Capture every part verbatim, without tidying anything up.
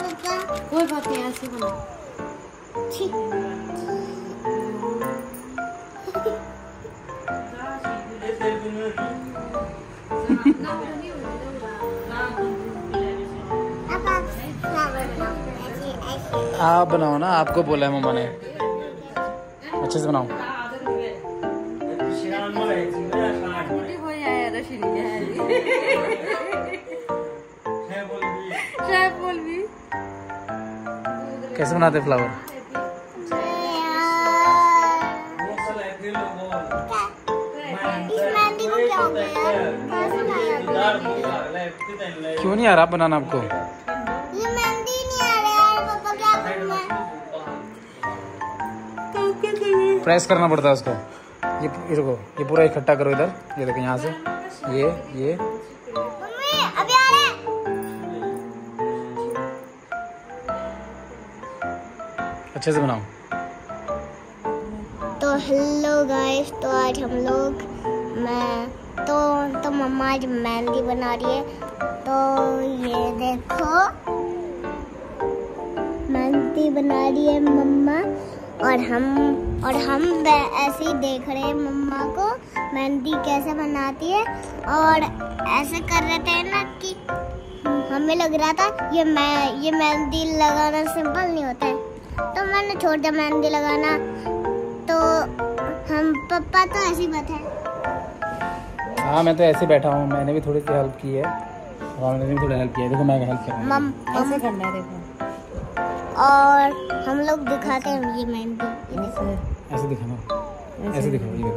कोई बात नहीं, ऐसे बना। आप बनाओ ना, आपको बोला है मम्मा ने, अच्छे से बनाओ। कैसे बनाते फ्लावर? क्यों नहीं आ रहा बनाना आपको? ये मेहंदी नहीं आ रहा है पापा, क्या करूं मैं? प्रेस करना पड़ता है उसको। ये ये रुको, ये पूरा इकट्ठा करो इधर, ये देखो यहाँ से, ये ये मम्मी अभी आ रहा है। अच्छे से बनाओ। तो हेलो गाइस, तो आज हम लोग मैं तो तो मम्मा आज मेहंदी बना रही है। तो ये देखो मेहंदी बना रही है मम्मा, और हम और हम ऐसे ही देख रहे हैं मम्मा को मेहंदी कैसे बनाती है। और ऐसे कर रहे थे ना कि हमें लग रहा था ये मैं ये मेहंदी लगाना सिंपल नहीं होता है, तो मैंने छोड़ दिया मेहंदी लगाना। तो हम पापा तो ऐसे ही बताए। हाँ मैं तो ऐसे बैठा हूँ, मैंने भी थोड़ी सी हेल्प की है, और मैंने भी थोड़ा हेल्प किया है। देखो मैं हेल्प कर रहा हूँ, ऐसे करना है देखो। और हम लोग दिखाते हैं ये मेहंदी, ऐसे दिखाना, ऐसे दिखाओ, ये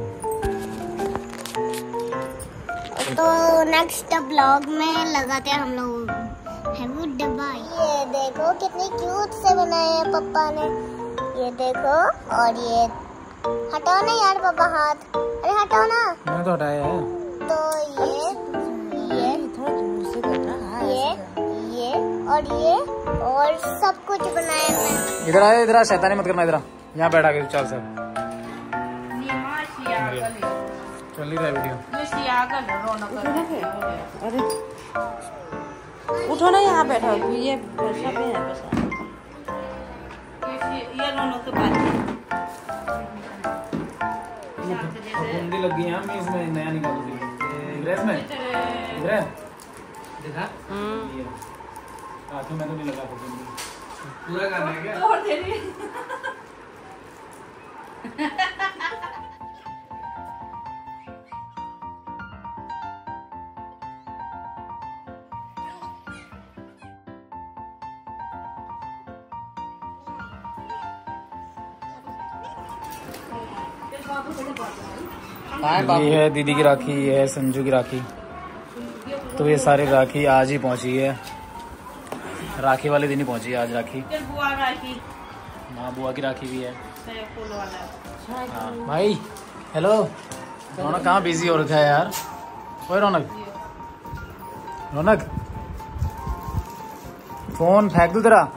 देखो। तो नेक्स्ट ब्लॉग में लगाते हैं हम लोग हैवी डब्बा। ये देखो कितनी क्यूट से बनाए हैं पापा ने, ये देखो। और ये हटाओ ना यार पापा हाथ, अरे हटाओ ना। मैंने तो हटाया है। तो ये ये ये ये और ये और सब कुछ बनाया मैं। इधर आए, इधर आ, शैतानी मत करना, इधर आ, यहाँ बैठा के चल सर। चल ही रहा है वीडियो। अरे उठो ना, यहाँ बैठो, ये वर्षा पे है बस। ये दोनों के बाद बूंदी लग गई है, मैं इसमें नया निकाल दूंगी। ग्रेस में इधर है, देखा? ये आंखों में तो नहीं लगा बूंदी। पूरा करना है क्या? और दे रही ये है दीदी की राखी, ये है संजू की राखी। तो ये सारी राखी आज ही पहुंची है, राखी वाले दिन ही पहुंची है आज राखी। माँ बुआ की राखी भी है। हाँ भाई हेलो, रौनक कहाँ बिजी हो रखा है यार? ओए रौनक, रौनक फोन फेंक दो तेरा।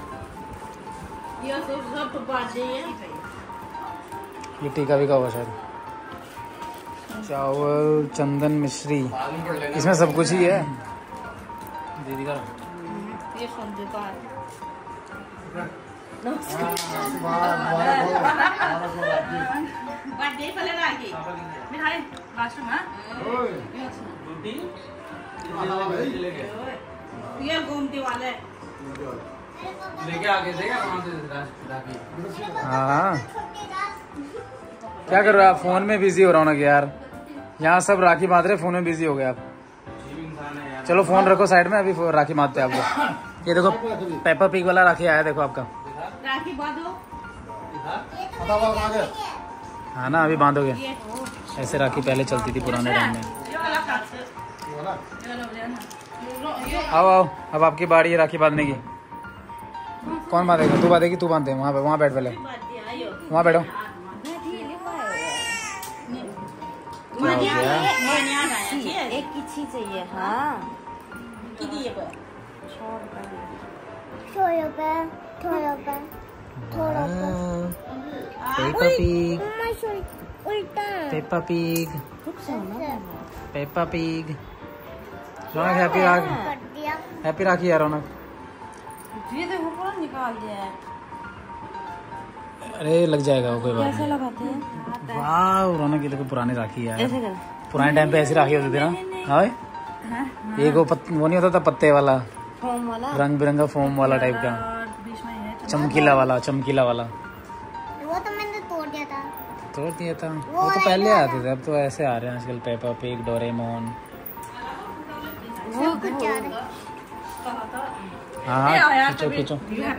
ये टीका भी का हुआ शायद। चावल, चंदन, मिश्री, इसमें सब कुछ ही है दीदी का। ये संजू का है। ये घूमती वाले लेके आगे देगा वहाँ से। हाँ क्या कर रहे हो आप? फोन में बिजी हो रहा हूँ ना यार, यहाँ सब राखी बांध रहे, फोन में बिजी हो गए आप। चलो फोन रखो साइड में, अभी राखी बांधते हैं आपको। ये देखो पेपर पिग वाला राखी आया, देखो आपका राखी बांधो। हाँ ना, अभी बांधोगे। ऐसे राखी पहले चलती थी पुराने टाइम में। आओ आओ, अब आपकी बारी है राखी बांधने की। कौन बांधेगा? तू बांधेगी? तू बांधे, वहाँ पे वहाँ बैठ, पहले वहाँ बैठो। एक किसी चाहिए। हाँ Peppa pig, Peppa pig, Peppa pig. Raunak happy Rakhi, happy Rakhi यार रौनक। ये देखो कौन निकाल दिया है। अरे लग जाएगा वो, कोई बात कैसे नहीं। लगाते हैं? वाह रौनक, ये देखो पुरानी राखी है ऐसे कर। पुराने टाइम पे ऐसी राखी होती थी ना। हाँ एक वो पत, वो नहीं होता था पत्ते वाला, फोम वाला, रंग बिरंगा फोम वाला टाइप का, और बीच में है चमकीला वाला, चमकीला वाला। वो तो मैंने तोड़ दिया था। तोड़ दिया था वो तो पहले आते थे, अब तो ऐसे आ रहे हैं आजकल। Peppa pig, Doraemon. वो कुछ जा रहा है। हाँ हाँ खींचो खींचो।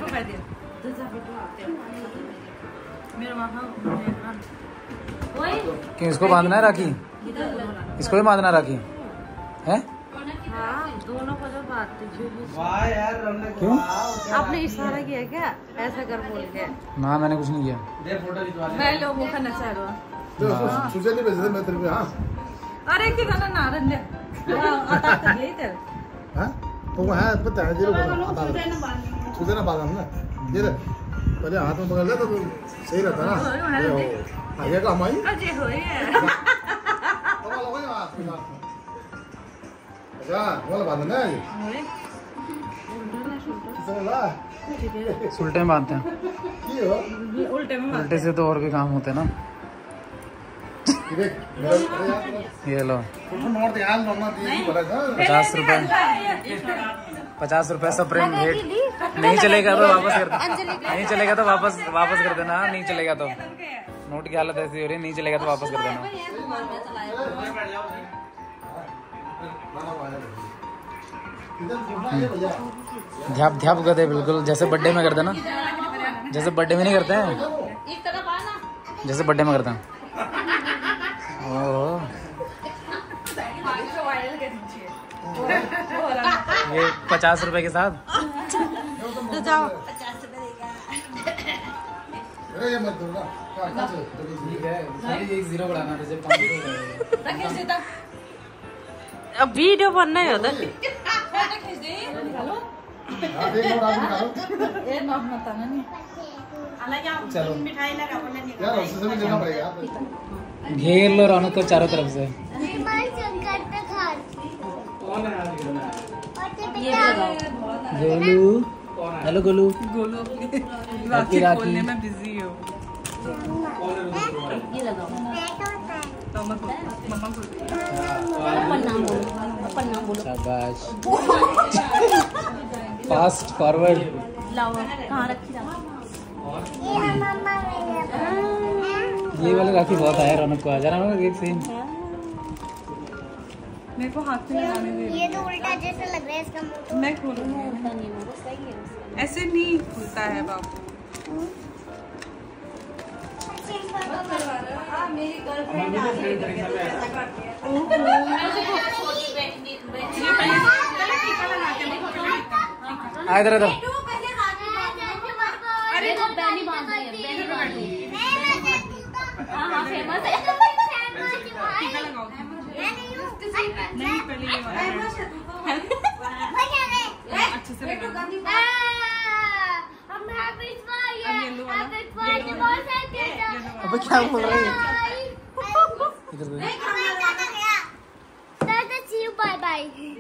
क्यों इसको बांधना है राखी? इसको भी बांधना राखी है? दोनों को जो बात क्यों? आपने इशारा किया क्या? ऐसा कर बोल के ना मैंने कुछ नहीं किया। मैं लोगों का नचा रहा। तुझे नहीं भेजे मैं तेरे को। हाँ अरे की गाना ना रंडे आता ये तेरे हाँ तो वो है पता है जीरो तुझे ना बादाम ना ये ले पहले हाथ में पकड़ ले तो सही रहता ना। हाँ ये काम आई अजय हो ये तो वाला वही हाथ में अच्छा वाला बादाम ना ये समझला उल्टे में बांधते हैं। ये हो उल्टे में उल्टे से तो और भी काम होते हैं ना। ये देख मेरा अरे यार ये लो फोटो नोट दे यार नोट दे बड़ा था पचास रुपए पचास रुपए सब प्रेम भेंट। नहीं चलेगा तो वापस कर देना, नहीं चलेगा तो वापस वापस कर देना। नहीं चलेगा तो नोट की हालत ऐसी हो रही है, नहीं चलेगा तो वापस कर देना। ध्याप ध्याप कर दे बिल्कुल, जैसे बर्थडे में करते ना, जैसे बर्थडे में नहीं करते हैं, जैसे बर्थडे में करते हैं। ओह ये पचास रुपए के साथ तो जाओ अरे ये मत दो ना क्या चल ठीक है, खाली एक जीरो बढ़ाना था जब पाँच सौ। अब वीडियो बनना है उधर हां देख लो रात निकालो ये ना मत ना नहीं चलो मिठाई लगा बोले यार उससे भी लेना पड़ेगा घेर लो रौनक को चारों तरफ से। हमारे शंकर पे घर और ते ये बेटा गोलू, हेलो गोलू। गोलू राखी राखी में बिजी हो। ये लगाओ मम्मा को मम्मा को अपन नाम बोलो, अपन नाम बोलो। शाबाश, फास्ट फॉरवर्ड। लाओ कहाँ रखी जाओ। ये मम्मा मेरे ये वाले राखी बहुत आया रौनक को। आ जा रहा एक सेम। मेरे को हाथ में लगाने दे। ये तो उल्टा जैसा लग रहा है इसका मुंह तो। मैं खोलूंगा ऐसे नहीं खुलता है बाबू। मेरी गर्लफ्रेंड आ रही आ इधर आ। अरे वो बैनी बांध रही है, बैनी बांध रही है। हाँ हाँ फेमस है। टीका लगाओ। नहीं पहले ये वाला अच्छे से लगा। अबे क्या बोल रही है? इधर देखो। बाय बाय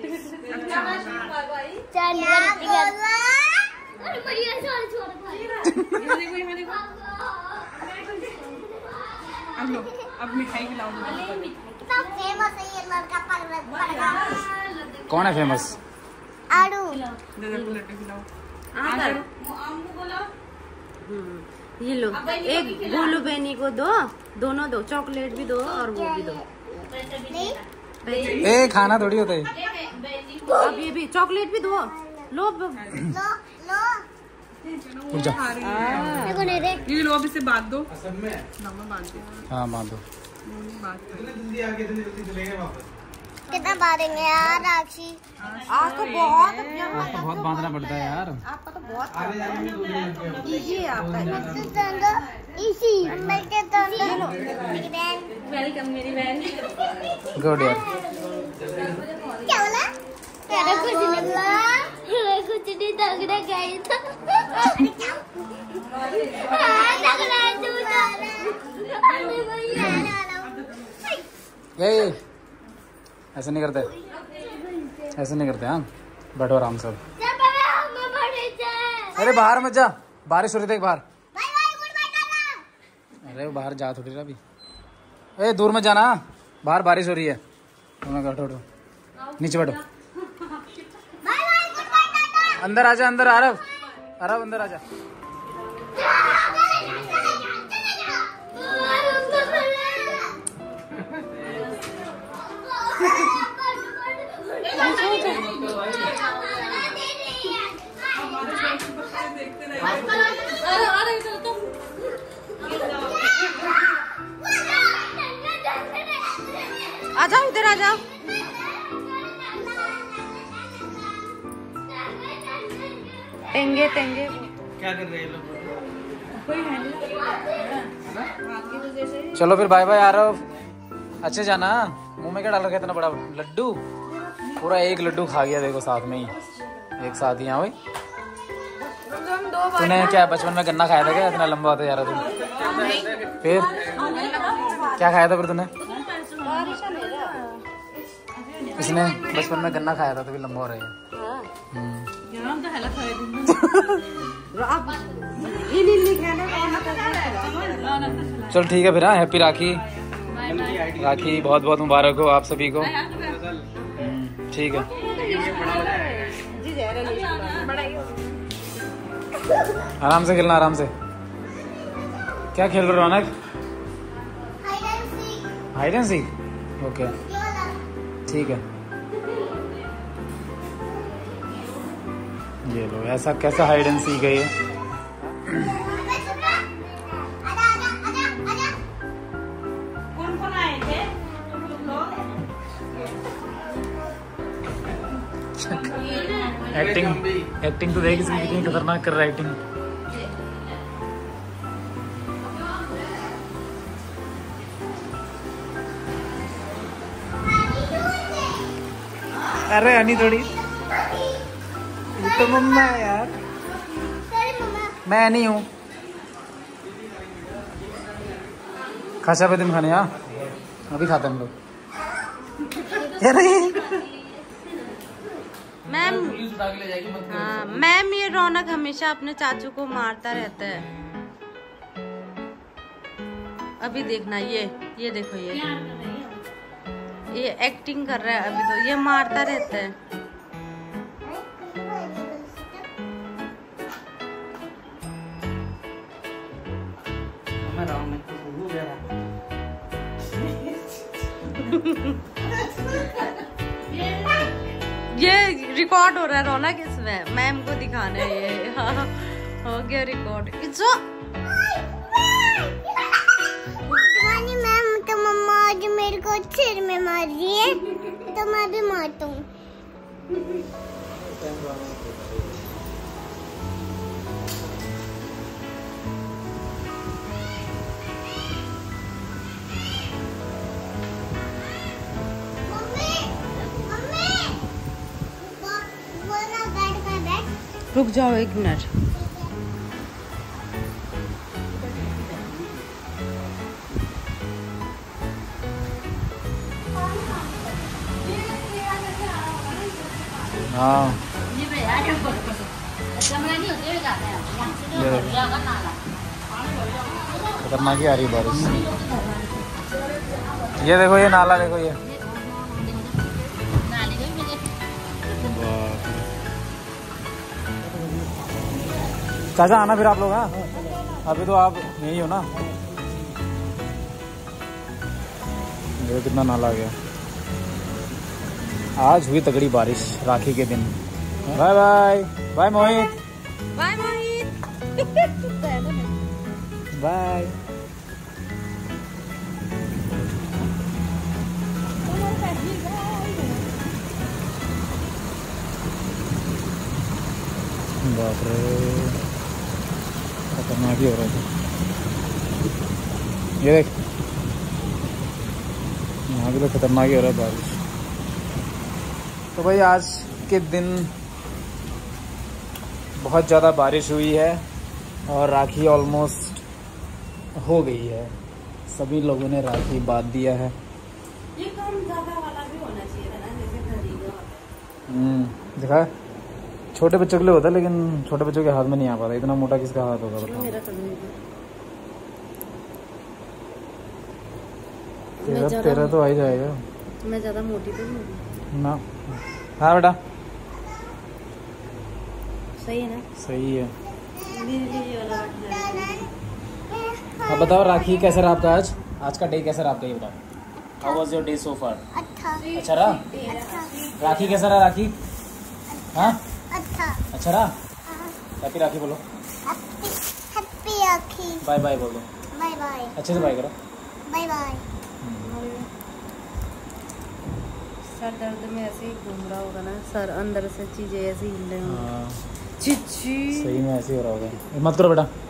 अब लो, अब मिठाई खिलाओ। फेमस है ये लड़का पड़गा। कौन है फेमस? आड़ू दे दे लड्डू खिलाओ। ये लो, एक गोलू बेनी को दो, दोनों दो, चॉकलेट भी दो और वो भी दो। नहीं ए खाना थोड़ी होता है। अब ये भी चॉकलेट भी दो, लो। लो लो रुक जा। देखो नहीं रे ये लो, अब इसे बांध दो। मामा बांध दो। हाँ बांध दो। बांध दो। कितना बांधेंगे यार राखी। आज तो बहुत आपको बहुत बांधना पड़ता है यार। आपका तो बहुत इजी है आपका। इसी मिलके तो मेरी बहन वेलकम मेरी बहन। गुड यार। क्या बोला? तेरा कुछ नहीं बोला, मैं कुछ नहीं तगड़ा गई था। अरे क्या? हाँ तगड़ा तू तो। अरे भैया ए ऐसे नहीं करते, ऐसे नहीं करते। हाँ बैठो आराम से। जब हम बड़े थे अरे बाहर मत जा, बारिश हो रही थी बाहर। Bye bye goodbye tata. अरे बाहर जा थोड़ी रहा अभी। ए दूर मत जाना, बाहर बारिश हो रही है। बैठो बैठो नीचे बैठो। Bye bye goodbye tata. अंदर आजा, अंदर आरव, आरव अंदर आजा। आ जाओ इधर आ जाओ। टेंगे टेंगे क्या कर रहे हैं लोग? चलो फिर बाय बाय आरव, अच्छे जाना। मुंह में क्या डाल रखा है इतना बड़ा लड्डू? पूरा एक लड्डू खा गया देखो, साथ में ही एक साथ ही। यहाँ भाई तूने क्या बचपन में गन्ना खाया था क्या? इतना लंबा होता जा रहा तू। फिर क्या खाया था फिर तूने? इसने बचपन में गन्ना खाया था तभी लंबा हो रहा है। चल ठीक है फिर। हाँ हैप्पी राखी। राखी बहुत बहुत मुबारक हो आप सभी को। ठीक है आराम से खेलना, आराम से। क्या खेल रहे हो Raunak? Hide and seek. Okay ठीक है। ये लो, ऐसा कैसा हाइड एंड सीक है ये? एक्टिंग एक्टिंग तो देख इसकी कितनी खतरनाक कर रहा है एक्टिंग। अरे हनी थोड़ी, ये तो मम्मा है यार। मैं नहीं हूँ। खासा पे दिन खाने यहाँ अभी खाते हम लोग। मैम हाँ मैम, ये रौनक हमेशा अपने चाचू को मारता रहता है। अभी देखना, ये ये देखो, ये ये एक्टिंग कर रहा है अभी तो, ये मारता रहता है। ये रिकॉर्ड हो रहा है रौनक इसमें, मैम को दिखाना है ये। हाँ हो गया रिकॉर्ड। मैम तो मम्मा आज मेरे को सिर में मार रही है, तो मैं भी मारता हूँ। रुक जाओ एक मिनट। हाँ खतरनाक ही आ रही बारिश। ये देखो, ये नाला देखो, ये चाचा आना फिर आप लोग। हाँ अभी तो आप यही हो ना। देखो कितना नाला आ गया। आज हुई तगड़ी बारिश राखी के दिन। Bye bye bye Mohit, bye Mohit. Bye. बाप रे खतरनाक ही हो रहा है। ये देख, यहाँ भी तो खतरनाक ही हो रहा है बारिश। तो भाई आज के दिन बहुत ज़्यादा बारिश हुई है और राखी ऑलमोस्ट हो गई है। सभी लोगों ने राखी बांध दिया है। ये कम ज्यादा वाला भी होना चाहिए था ना, जैसे खरीदो। हम्म दिखा छोटे बच्चों के लिए होता है, लेकिन छोटे बच्चों के हाथ में नहीं आ पाता। इतना मोटा किसका हाथ होगा बताओ। मेरा कदम तेरा तेरा तो आ ही जाएगा। मैं ज्यादा मोटी तो नहीं ना। हाँ बेटा सही है ना? सही है। ये वाला अब बताओ राखी कैसा रहा आपका आज? आज का डे कैसा रहा आपका, ये बताओ। How was your day so far? अच्छा अच्छा रहा? राखी कैसा रहा राखी? हाँ अच्छा अच्छा रहा? हैप्पी राखी बोलो। हैप्पी राखी। बाय बाय बोलो। Bye bye. अच्छे से बाय करो। Bye bye. सर दर्द में ऐसे ही घूम रहा होगा ना, सर अंदर से चीजें ऐसे हिल रही होंगी। हाँ चिची सही में ऐसे ही हो रहा होगा। मत करो बेटा।